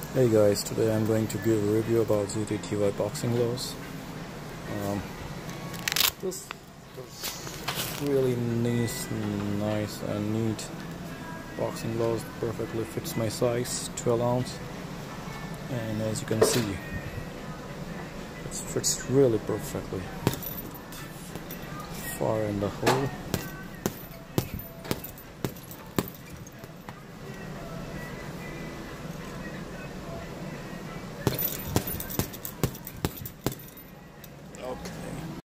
Hey guys, today I'm going to give a review about ZTTY boxing gloves. This is really nice and neat boxing gloves. Perfectly fits my size, 12 ounce, and as you can see, it fits really perfectly. Far in the hole.